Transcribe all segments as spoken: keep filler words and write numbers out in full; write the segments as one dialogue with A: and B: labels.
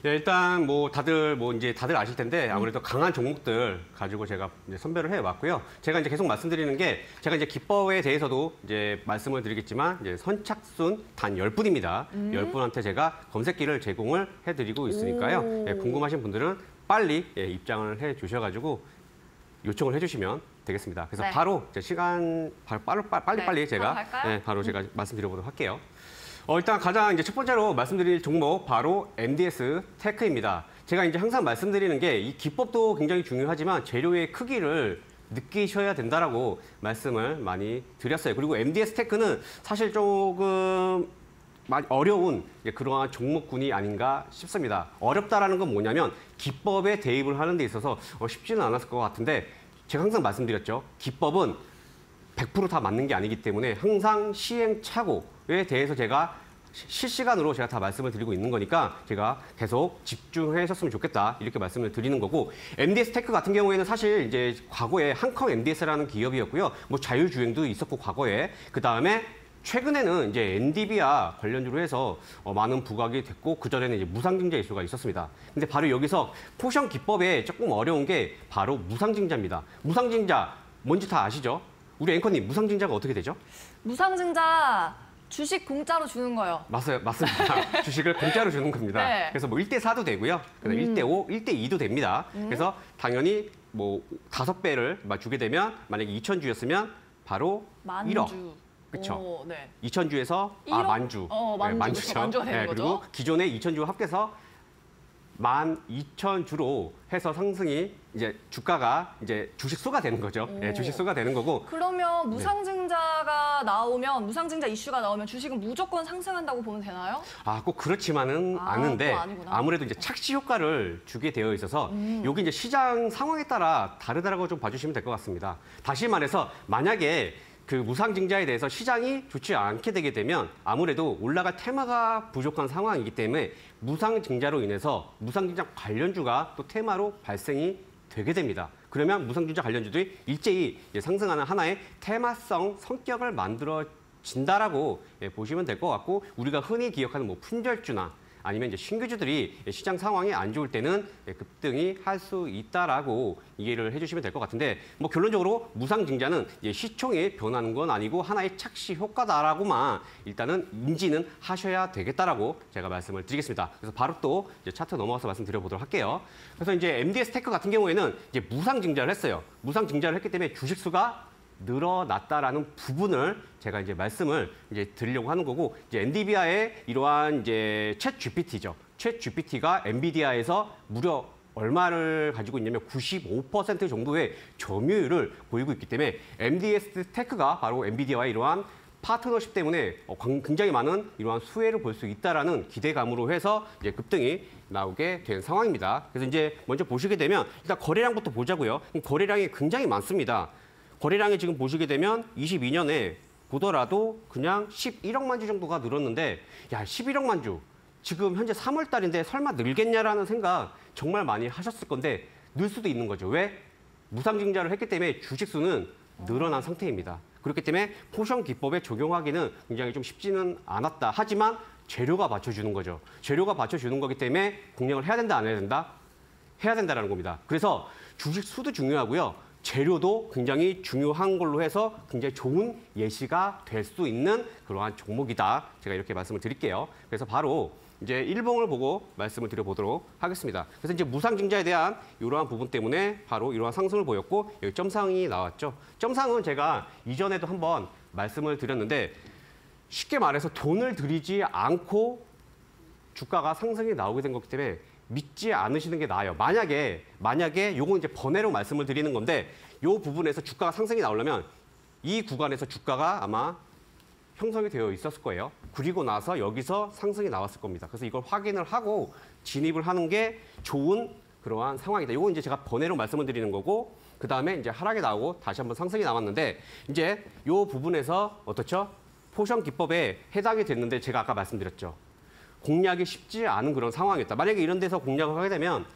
A: 네, 일단 뭐 다들 뭐 이제 다들 아실 텐데 아무래도 강한 종목들 가지고 제가 이제 선별을 해 왔고요. 제가 이제 계속 말씀드리는 게 제가 이제 기법에 대해서도 이제 말씀을 드리겠지만 이제 선착순 단 열 분입니다.
B: 음.
A: 열 분한테 제가 검색기를 제공을 해드리고 있으니까요. 예, 궁금하신 분들은 빨리 예, 입장을 해 주셔가지고 요청을 해주시면 되겠습니다. 그래서
B: 네.
A: 바로 제 시간 바로 빨리 빨리,
B: 네,
A: 빨리 제가
B: 바로 갈까요?
A: 네, 바로 제가 말씀드려보도록 할게요. 어, 일단 가장 이제 첫 번째로 말씀드릴 종목 바로 엠디에스 테크입니다. 제가 이제 항상 말씀드리는 게 이 기법도 굉장히 중요하지만 재료의 크기를 느끼셔야 된다라고 말씀을 많이 드렸어요. 그리고 엠디에스 테크는 사실 조금 많이 어려운 그러한 종목군이 아닌가 싶습니다. 어렵다라는 건 뭐냐면 기법에 대입을 하는 데 있어서 쉽지는 않았을 것 같은데 제가 항상 말씀드렸죠. 기법은 백 퍼센트 다 맞는 게 아니기 때문에 항상 시행착오에 대해서 제가 실시간으로 제가 다 말씀을 드리고 있는 거니까 제가 계속 집중하셨으면 좋겠다 이렇게 말씀을 드리는 거고 엠디에스 테크 같은 경우에는 사실 이제 과거에 한컴 엠디에스라는 기업이었고요. 뭐 자율주행도 있었고 과거에 그 다음에 최근에는 이제 엔디비아 관련주로 해서 어, 많은 부각이 됐고 그전에는 이제 무상증자 이슈가 있었습니다. 근데 바로 여기서 포션 기법에 조금 어려운 게 바로 무상증자입니다. 무상증자 뭔지 다 아시죠? 우리 앵커님 무상증자가 어떻게 되죠?
B: 무상증자 주식 공짜로 주는 거요.
A: 맞아요, 맞습니다. 주식을 공짜로 주는 겁니다.
B: 네.
A: 그래서 뭐 일 대 사도 되고요. 그다음에
B: 음.
A: 일 대 오, 일 대 이도 됩니다.
B: 음.
A: 그래서 당연히 뭐 다섯 배를 주게 되면 만약에 이천 주였으면 바로
B: 만주.
A: 일억. 그렇죠.
B: 오, 네.
A: 이천 주에서 아
B: 일억?
A: 만주.
B: 어, 만주.
A: 네, 만주죠.
B: 그쵸, 만주가 되는
A: 네,
B: 거죠.
A: 그리고 기존의 이천 주 합해서 만 이천 주로 해서 상승이 이제 주가가 이제 주식 수가 되는 거죠. 네, 주식 수가 되는 거고.
B: 그러면 무상증자가 나오면 무상증자 이슈가 나오면 주식은 무조건 상승한다고 보면 되나요?
A: 아, 꼭 그렇지만은
B: 아,
A: 않은데
B: 또 아니구나.
A: 아무래도 이제 착시 효과를 주게 되어 있어서
B: 음.
A: 여기 이제 시장 상황에 따라 다르다라고 좀 봐주시면 될 것 같습니다. 다시 말해서 만약에 그 무상증자에 대해서 시장이 좋지 않게 되게 되면 아무래도 올라갈 테마가 부족한 상황이기 때문에 무상증자로 인해서 무상증자 관련주가 또 테마로 발생이 되게 됩니다. 그러면 무상증자 관련주들이 일제히 상승하는 하나의 테마성 성격을 만들어진다라고 보시면 될 것 같고 우리가 흔히 기억하는 뭐 품절주나 아니면 이제 신규주들이 시장 상황이 안 좋을 때는 급등이 할 수 있다라고 이해를 해주시면 될 것 같은데 뭐 결론적으로 무상증자는 이제 시총이 변하는 건 아니고 하나의 착시 효과다라고만 일단은 인지는 하셔야 되겠다라고 제가 말씀을 드리겠습니다. 그래서 바로 또 이제 차트 넘어가서 말씀드려보도록 할게요. 그래서 이제 엠디에스 테크 같은 경우에는 이제 무상증자를 했어요. 무상증자를 했기 때문에 주식 수가 늘어났다라는 부분을 제가 이제 말씀을 이제 드리려고 하는 거고 이제 엔비디아의 이러한 이제 챗 지피티죠. 챗 지피티가 엔비디아에서 무려 얼마를 가지고 있냐면 구십오 퍼센트 정도의 점유율을 보이고 있기 때문에 엠디에스 테크가 바로 엔비디아와의 이러한 파트너십 때문에 굉장히 많은 이러한 수혜를 볼 수 있다라는 기대감으로 해서 이제 급등이 나오게 된 상황입니다. 그래서 이제 먼저 보시게 되면 일단 거래량부터 보자고요. 거래량이 굉장히 많습니다. 거래량이 지금 보시게 되면 이십이 년에 보더라도 그냥 십일억만 주 정도가 늘었는데 야 십일억만 주 지금 현재 삼월 달인데 설마 늘겠냐라는 생각 정말 많이 하셨을 건데 늘 수도 있는 거죠. 왜? 무상증자를 했기 때문에 주식 수는 늘어난 상태입니다. 그렇기 때문에 포션 기법에 적용하기는 굉장히 좀 쉽지는 않았다. 하지만 재료가 받쳐주는 거죠. 재료가 받쳐주는 거기 때문에 공략을 해야 된다 안 해야 된다? 해야 된다는 겁니다. 그래서 주식 수도 중요하고요. 재료도 굉장히 중요한 걸로 해서 굉장히 좋은 예시가 될 수 있는 그러한 종목이다. 제가 이렇게 말씀을 드릴게요. 그래서 바로 이제 일봉을 보고 말씀을 드려보도록 하겠습니다. 그래서 이제 무상증자에 대한 이러한 부분 때문에 바로 이러한 상승을 보였고 여기 점상이 나왔죠. 점상은 제가 이전에도 한번 말씀을 드렸는데 쉽게 말해서 돈을 들이지 않고 주가가 상승이 나오게 된 거기 때문에 믿지 않으시는 게 나아요. 만약에 만약에 요건 이제 번외로 말씀을 드리는 건데 요 부분에서 주가가 상승이 나오려면 이 구간에서 주가가 아마 형성이 되어 있었을 거예요. 그리고 나서 여기서 상승이 나왔을 겁니다. 그래서 이걸 확인을 하고 진입을 하는 게 좋은 그러한 상황이다. 요건 이제 제가 번외로 말씀을 드리는 거고 그 다음에 이제 하락이 나오고 다시 한번 상승이 나왔는데 이제 요 부분에서 어떻죠? 포션 기법에 해당이 됐는데 제가 아까 말씀드렸죠. 공략이 쉽지 않은 그런 상황이었다. 만약에 이런 데서 공략을 하게 되면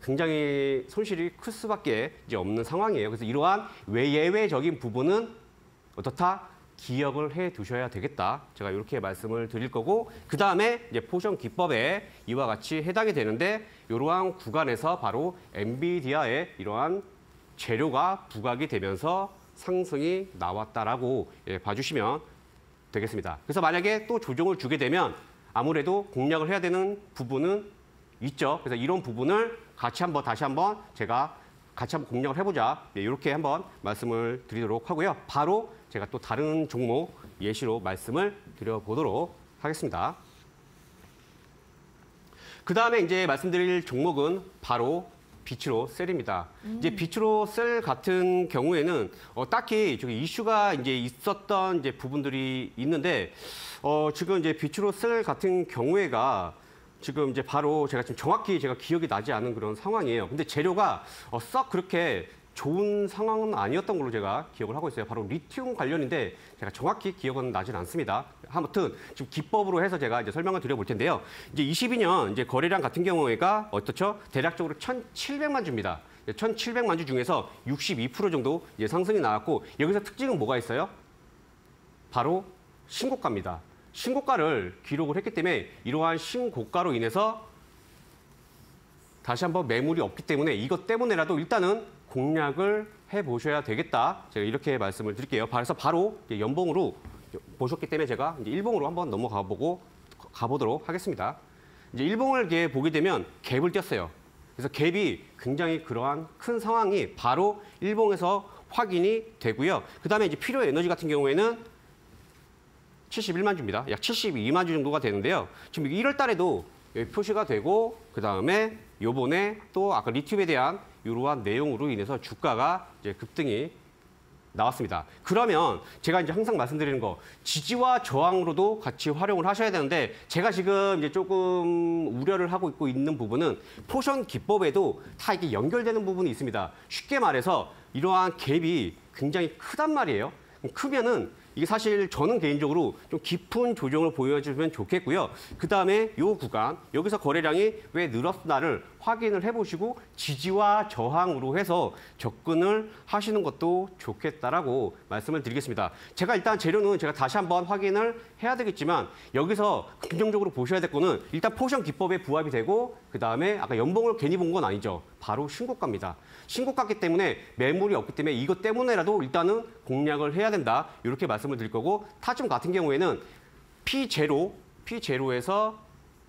A: 굉장히 손실이 클 수밖에 이제 없는 상황이에요. 그래서 이러한 외예외적인 부분은 어떻다? 기억을 해 두셔야 되겠다. 제가 이렇게 말씀을 드릴 거고, 그 다음에 이제 포션 기법에 이와 같이 해당이 되는데, 이러한 구간에서 바로 엔비디아의 이러한 재료가 부각이 되면서 상승이 나왔다라고 예, 봐주시면 되겠습니다. 그래서 만약에 또 조정을 주게 되면 아무래도 공략을 해야 되는 부분은 있죠. 그래서 이런 부분을 같이 한번 다시 한번 제가 같이 한번 공략을 해보자. 네, 이렇게 한번 말씀을 드리도록 하고요. 바로 제가 또 다른 종목 예시로 말씀을 드려보도록 하겠습니다. 그 다음에 이제 말씀드릴 종목은 바로 비추로 셀입니다. 음. 이제 비추로 셀 같은 경우에는 어, 딱히 저기 이슈가 이제 있었던 이제 부분들이 있는데 어, 지금 이제 비추로 셀 같은 경우에가 지금 이제 바로 제가 지금 정확히 제가 기억이 나지 않은 그런 상황이에요. 근데 재료가 어, 썩 그렇게 좋은 상황은 아니었던 걸로 제가 기억을 하고 있어요. 바로 리튬 관련인데 제가 정확히 기억은 나진 않습니다. 아무튼 지금 기법으로 해서 제가 이제 설명을 드려볼 텐데요. 이제 이십이 년 이제 거래량 같은 경우가 어떻죠? 대략적으로 천칠백만 주입니다. 천칠백만 주 중에서 육십이 퍼센트 정도 이제 상승이 나왔고 여기서 특징은 뭐가 있어요? 바로 신고가입니다. 신고가를 기록을 했기 때문에 이러한 신고가로 인해서 다시 한번 매물이 없기 때문에 이것 때문에라도 일단은 공략을 해보셔야 되겠다. 제가 이렇게 말씀을 드릴게요. 그래서 바로 연봉으로 보셨기 때문에 제가 이제 일봉으로 한번 넘어가 보고 가보도록 하겠습니다. 이제 일봉을 이렇게 보게 되면 갭을 띄었어요. 그래서 갭이 굉장히 그러한 큰 상황이 바로 일봉에서 확인이 되고요. 그 다음에 이제 필요 에너지 같은 경우에는 칠십일만 주입니다. 약 칠십이만 주 정도가 되는데요. 지금 일월 달에도 표시가 되고 그 다음에 요번에 또 아까 리튬에 대한 이러한 내용으로 인해서 주가가 이제 급등이 나왔습니다. 그러면 제가 이제 항상 말씀드리는 거 지지와 저항으로도 같이 활용을 하셔야 되는데 제가 지금 이제 조금 우려를 하고 있고 있는 부분은 포션 기법에도 다 이게 연결되는 부분이 있습니다. 쉽게 말해서 이러한 갭이 굉장히 크단 말이에요. 크면은 이게 사실 저는 개인적으로 좀 깊은 조정을 보여주면 좋겠고요. 그 다음에 이 구간, 여기서 거래량이 왜 늘었나를 확인을 해보시고 지지와 저항으로 해서 접근을 하시는 것도 좋겠다라고 말씀을 드리겠습니다. 제가 일단 재료는 제가 다시 한번 확인을 해야 되겠지만 여기서 긍정적으로 보셔야 될 거는 일단 포션 기법에 부합이 되고 그 다음에 아까 연봉을 괜히 본 건 아니죠. 바로 신고가입니다. 신고가기 때문에 매물이 없기 때문에 이것 때문에라도 일단은 공략을 해야 된다. 이렇게 말씀을 드릴 거고 타점 같은 경우에는 피 제로, 피 제로에서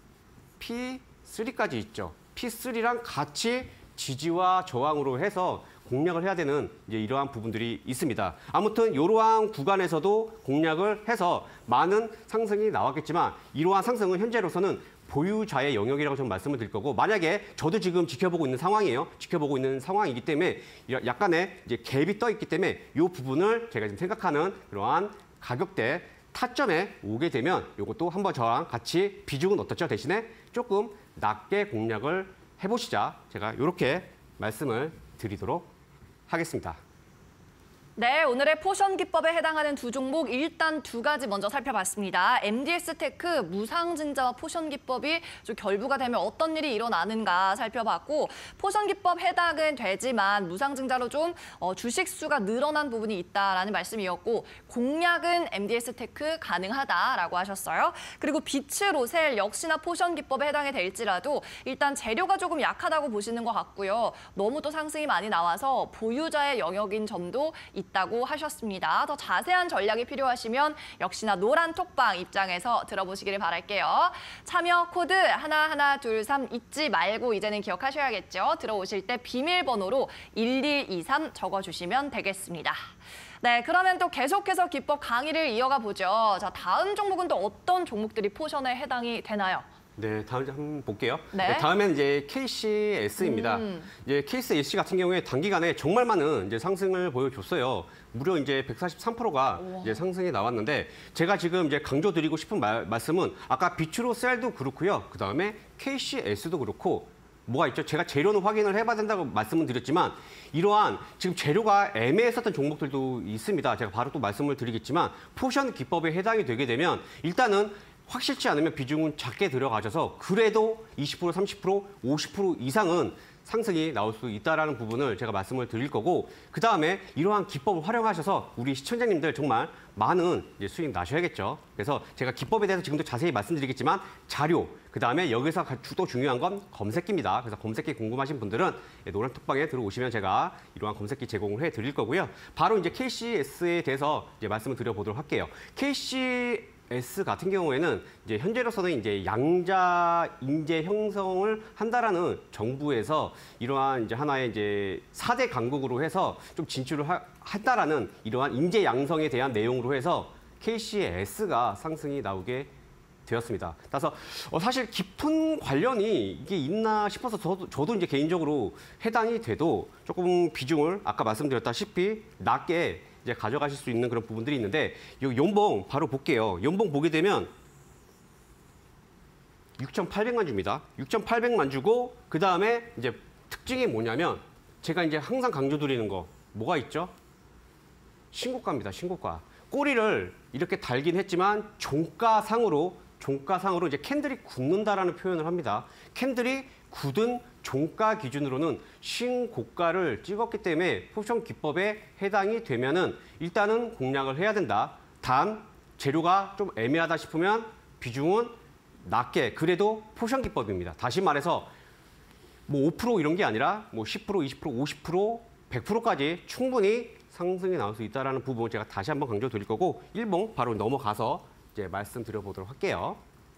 A: 피 쓰리까지 있죠. 피 쓰리랑 같이 지지와 저항으로 해서 공략을 해야 되는 이제 이러한 부분들이 있습니다. 아무튼 이러한 구간에서도 공략을 해서 많은 상승이 나왔겠지만 이러한 상승은 현재로서는 보유자의 영역이라고 좀 말씀을 드릴 거고 만약에 저도 지금 지켜보고 있는 상황이에요. 지켜보고 있는 상황이기 때문에 약간의 이제 갭이 떠 있기 때문에 이 부분을 제가 지금 생각하는 그러한 가격대 타점에 오게 되면 이것도 한번 저랑 같이 비중은 어떻죠? 대신에 조금 낮게 공략을 해보시자. 제가 이렇게 말씀을 드리도록 하겠습니다.
B: 네, 오늘의 포션 기법에 해당하는 두 종목 일단 두 가지 먼저 살펴봤습니다. 엠디에스테크 무상증자와 포션 기법이 좀 결부가 되면 어떤 일이 일어나는가 살펴봤고 포션 기법 해당은 되지만 무상증자로 좀 어, 주식 수가 늘어난 부분이 있다라는 말씀이었고 공략은 엠디에스테크 가능하다라고 하셨어요. 그리고 비츠로셀 역시나 포션 기법에 해당이 될지라도 일단 재료가 조금 약하다고 보시는 것 같고요. 너무 또 상승이 많이 나와서 보유자의 영역인 점도 있다. 있다고 하셨습니다. 더 자세한 전략이 필요하시면 역시나 노란 톡방 입장에서 들어보시기를 바랄게요. 참여 코드 하나하나 둘삼 잊지 말고 이제는 기억하셔야겠죠. 들어오실 때 비밀번호로 일일이삼 적어주시면 되겠습니다. 네, 그러면 또 계속해서 기법 강의를 이어가 보죠. 자, 다음 종목은 또 어떤 종목들이 포션에 해당이 되나요?
A: 네, 다음 한번 볼게요.
B: 네.
A: 네, 다음엔 이제 케이씨에스입니다. 음. 이제 케이씨에스 같은 경우에 단기간에 정말 많은 이제 상승을 보여줬어요. 무려 이제 백사십삼 퍼센트가 이제 상승이 나왔는데 제가 지금 이제 강조드리고 싶은 말, 말씀은 아까 비추로셀도 그렇고요. 그 다음에 케이씨에스도 그렇고 뭐가 있죠? 제가 재료는 확인을 해봐야 된다고 말씀을 드렸지만 이러한 지금 재료가 애매했었던 종목들도 있습니다. 제가 바로 또 말씀을 드리겠지만 포션 기법에 해당이 되게 되면 일단은 확실치 않으면 비중은 작게 들어가셔서 그래도 이십 퍼센트, 삼십 퍼센트, 오십 퍼센트 이상은 상승이 나올 수 있다는 부분을 제가 말씀을 드릴 거고 그다음에 이러한 기법을 활용하셔서 우리 시청자님들 정말 많은 이제 수익 나셔야겠죠. 그래서 제가 기법에 대해서 지금도 자세히 말씀드리겠지만 자료, 그다음에 여기서 또 중요한 건 검색기입니다. 그래서 검색기 궁금하신 분들은 노란 톡방에 들어오시면 제가 이러한 검색기 제공을 해드릴 거고요. 바로 이제 케이씨에스에 대해서 이제 말씀을 드려보도록 할게요. 케이씨에스 같은 경우에는 이제 현재로서는 이제 양자 인재 형성을 한다라는 정부에서 이러한 이제 하나의 이제 사 대 강국으로 해서 좀 진출을 하, 한다라는 이러한 인재 양성에 대한 내용으로 해서 케이씨에스가 상승이 나오게 되었습니다. 그래서 어, 사실 깊은 관련이 이게 있나 싶어서 저도, 저도 이제 개인적으로 해당이 돼도 조금 비중을 아까 말씀드렸다시피 낮게 이제 가져가실 수 있는 그런 부분들이 있는데 이 연봉 바로 볼게요. 연봉 보게 되면 육천팔백만 주입니다. 육천팔백만 주고 그 다음에 이제 특징이 뭐냐면 제가 이제 항상 강조드리는 거 뭐가 있죠? 신고가입니다. 신고가. 꼬리를 이렇게 달긴 했지만 종가상으로 종가상으로 이제 캔들이 굳는다라는 표현을 합니다. 캔들이 굳은 종가 기준으로는 신고가를 찍었기 때문에 포션 기법에 해당이 되면은 일단은 공략을 해야 된다. 단 재료가 좀 애매하다 싶으면 비중은 낮게 그래도 포션 기법입니다. 다시 말해서 뭐 오 퍼센트 이런 게 아니라 뭐 십 퍼센트, 이십 퍼센트, 오십 퍼센트, 백 퍼센트까지 충분히 상승이 나올 수 있다는 부분을 제가 다시 한번 강조드릴 거고 일봉 바로 넘어가서 이제 말씀드려보도록 할게요.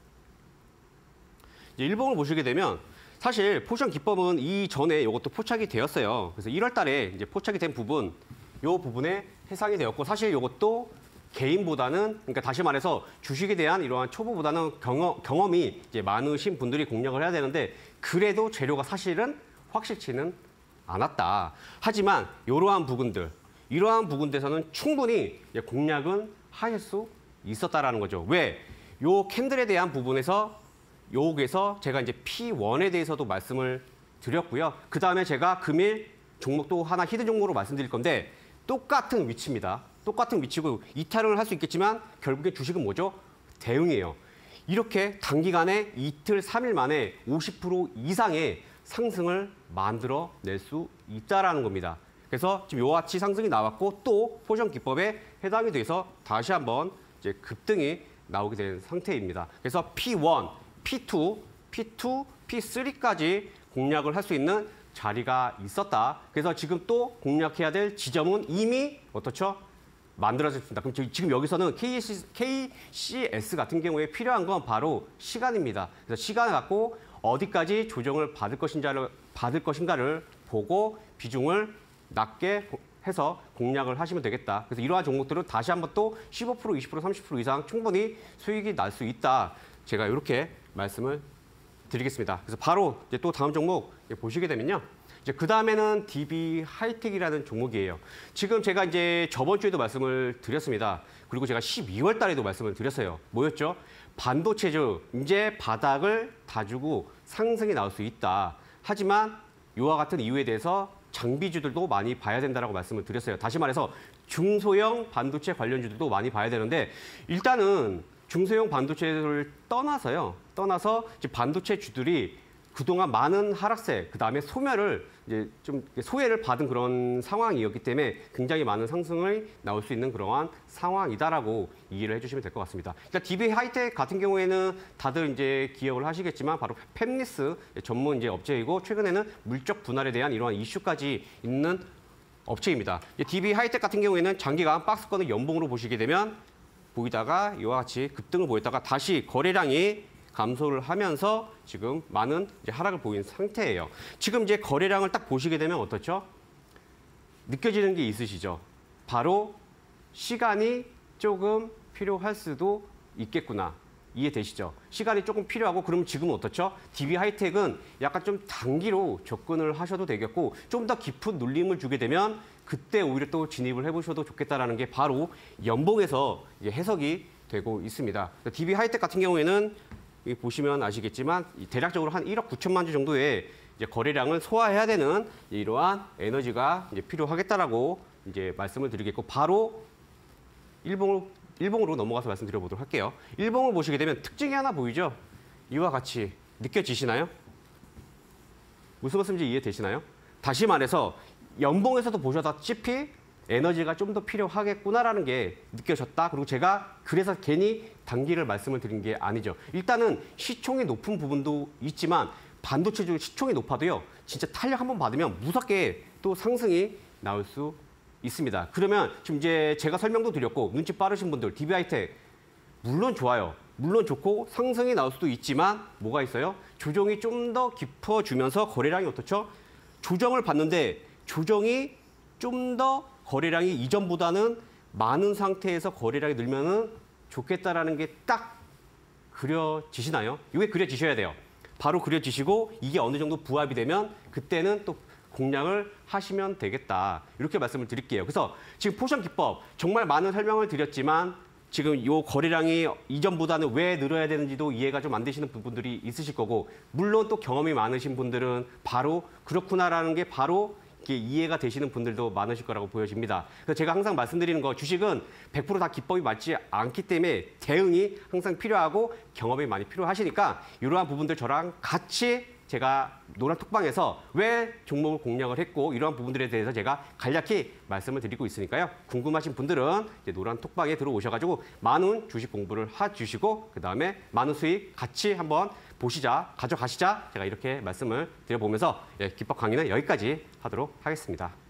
A: 이제 일봉을 보시게 되면 사실 포션 기법은 이전에 이것도 포착이 되었어요. 그래서 일월 달에 이제 포착이 된 부분, 이 부분에 해상이 되었고 사실 이것도 개인보다는 그러니까 다시 말해서 주식에 대한 이러한 초보보다는 경험, 경험이 이제 많으신 분들이 공략을 해야 되는데 그래도 재료가 사실은 확실치는 않았다. 하지만 이러한 부분들, 이러한 부분에서는 충분히 이제 공략은 하실 수 있었다라는 거죠. 왜? 요 캔들에 대한 부분에서 여기에서 제가 이제 피 원에 대해서도 말씀을 드렸고요. 그 다음에 제가 금일 종목도 하나 히든 종목으로 말씀드릴 건데 똑같은 위치입니다. 똑같은 위치고 이탈을 할 수 있겠지만 결국에 주식은 뭐죠? 대응이에요. 이렇게 단기간에 이틀, 삼 일 만에 오십 퍼센트 이상의 상승을 만들어낼 수 있다라는 겁니다. 그래서 지금 이와 같이 상승이 나왔고 또 포션 기법에 해당이 돼서 다시 한번 이제 급등이 나오게 된 상태입니다. 그래서 피 원, 피 투, 피 투, 피 쓰리까지 공략을 할 수 있는 자리가 있었다. 그래서 지금 또 공략해야 될 지점은 이미 어떻죠? 만들어졌습니다. 그럼 지금 여기서는 케이씨에스 같은 경우에 필요한 건 바로 시간입니다. 그래서 시간을 갖고 어디까지 조정을 받을 것인가를, 받을 것인가를 보고 비중을 낮게 해서 공략을 하시면 되겠다. 그래서 이러한 종목들은 다시 한번 또 십오 퍼센트, 이십 퍼센트, 삼십 퍼센트 이상 충분히 수익이 날 수 있다. 제가 이렇게 말씀을 드리겠습니다. 그래서 바로 이제 또 다음 종목 보시게 되면요. 이제 그 다음에는 디비 하이텍이라는 종목이에요. 지금 제가 이제 저번 주에도 말씀을 드렸습니다. 그리고 제가 십이월 달에도 말씀을 드렸어요. 뭐였죠? 반도체주 이제 바닥을 다주고 상승이 나올 수 있다. 하지만 이와 같은 이유에 대해서 장비주들도 많이 봐야 된다라고 말씀을 드렸어요. 다시 말해서 중소형 반도체 관련주들도 많이 봐야 되는데 일단은 중소형 반도체를 떠나서요. 떠나서 이제 반도체 주들이 그동안 많은 하락세, 그다음에 소멸을 이제 좀 소외를 받은 그런 상황이었기 때문에 굉장히 많은 상승이 나올 수 있는 그러한 상황이다라고 이해를 해주시면 될 것 같습니다. 일단 디비 하이텍 같은 경우에는 다들 이제 기억을 하시겠지만 바로 팹리스 전문 이제 업체이고 최근에는 물적 분할에 대한 이러한 이슈까지 있는 업체입니다. 디비 하이텍 같은 경우에는 장기간 박스권을 연봉으로 보시게 되면 보이다가 이와 같이 급등을 보였다가 다시 거래량이 감소를 하면서 지금 많은 이제 하락을 보인 상태예요. 지금 이제 거래량을 딱 보시게 되면 어떻죠? 느껴지는 게 있으시죠? 바로 시간이 조금 필요할 수도 있겠구나. 이해되시죠? 시간이 조금 필요하고 그럼 지금은 어떻죠? 디비 하이텍은 약간 좀 단기로 접근을 하셔도 되겠고 좀 더 깊은 눌림을 주게 되면 그때 오히려 또 진입을 해보셔도 좋겠다라는 게 바로 연봉에서 이제 해석이 되고 있습니다. 디비 하이텍 같은 경우에는 보시면 아시겠지만 대략적으로 한 일억 구천만 주 정도의 이제 거래량을 소화해야 되는 이러한 에너지가 이제 필요하겠다라고 이제 말씀을 드리겠고 바로 일봉을 일봉으로 넘어가서 말씀드려보도록 할게요. 일봉을 보시게 되면 특징이 하나 보이죠? 이와 같이 느껴지시나요? 무슨 말씀인지 이해되시나요? 다시 말해서 연봉에서도 보셨다시피 에너지가 좀 더 필요하겠구나라는 게 느껴졌다. 그리고 제가 그래서 괜히 단기를 말씀을 드린 게 아니죠. 일단은 시총이 높은 부분도 있지만 반도체 중 시총이 높아도요. 진짜 탄력 한번 받으면 무섭게 또 상승이 나올 수 있습니다. 그러면 지금 이제 제가 설명도 드렸고 눈치 빠르신 분들 디비아이텍 물론 좋아요. 물론 좋고 상승이 나올 수도 있지만 뭐가 있어요? 조정이 좀 더 깊어지면서 거래량이 어떻죠? 조정을 받는데 조정이 좀 더 거래량이 이전보다는 많은 상태에서 거래량이 늘면은 좋겠다라는 게 딱 그려지시나요? 이게 그려지셔야 돼요. 바로 그려지시고 이게 어느 정도 부합이 되면 그때는 또 공략을 하시면 되겠다. 이렇게 말씀을 드릴게요. 그래서 지금 포션 기법 정말 많은 설명을 드렸지만 지금 이 거래량이 이전보다는 왜 늘어야 되는지도 이해가 좀 안 되시는 부분들이 있으실 거고 물론 또 경험이 많으신 분들은 바로 그렇구나라는 게 바로 이게 이해가 되시는 분들도 많으실 거라고 보여집니다. 그래서 제가 항상 말씀드리는 거 주식은 백 퍼센트 다 기법이 맞지 않기 때문에 대응이 항상 필요하고 경험이 많이 필요하시니까 이러한 부분들 저랑 같이 제가 노란 톡방에서 왜 종목을 공략을 했고 이러한 부분들에 대해서 제가 간략히 말씀을 드리고 있으니까요. 궁금하신 분들은 이제 노란 톡방에 들어오셔가지고 많은 주식 공부를 해주시고 그다음에 많은 수익 같이 한번 보시자, 가져가시자 제가 이렇게 말씀을 드려보면서 예, 기법 강의는 여기까지 하도록 하겠습니다.